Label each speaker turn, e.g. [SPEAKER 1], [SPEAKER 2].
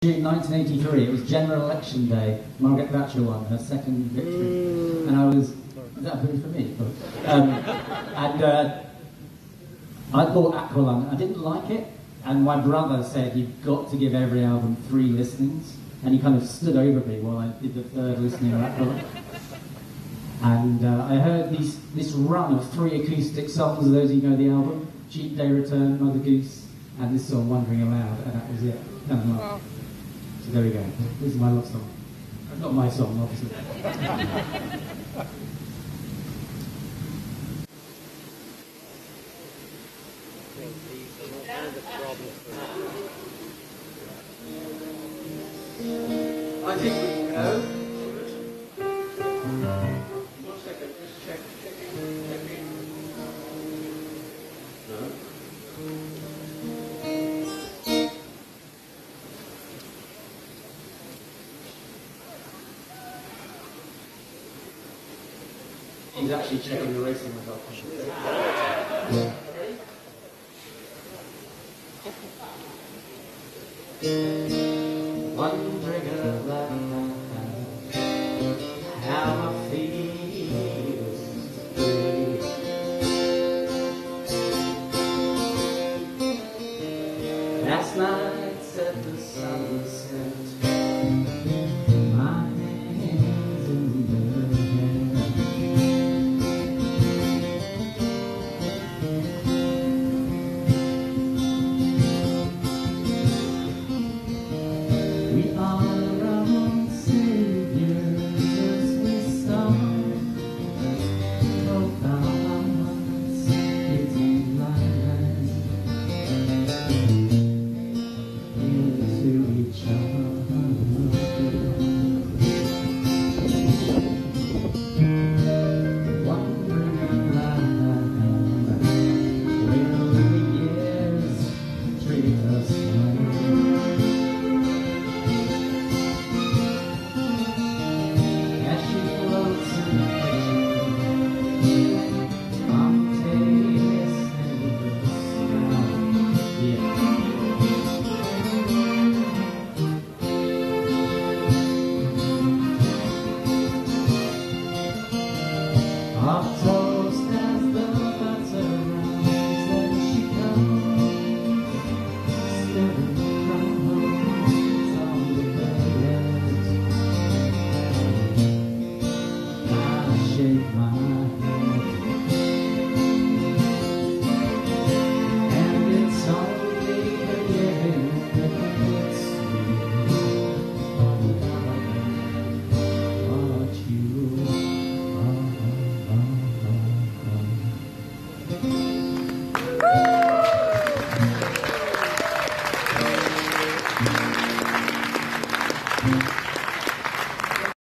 [SPEAKER 1] June 1983, it was general election day. Margaret Thatcher won her second victory. And I was, is that a boo for me? I bought Aqualung. I didn't like it, and my brother said, you've got to give every album 3 listenings. And he kind of stood over me while I did the 3rd listening of Aqualung. And I heard this run of 3 acoustic songs, those of you know the album, Cheap Day Return, Mother Goose, and this song, Wandering Aloud, and that was it. Kind of like, so there we go. This is my love song. Not my song, obviously. I think we can go. One second, just checking. No. He's actually checking the racing results. Wondering about how I feel today. Last night said the sun was set. My hands in the
[SPEAKER 2] Thank you.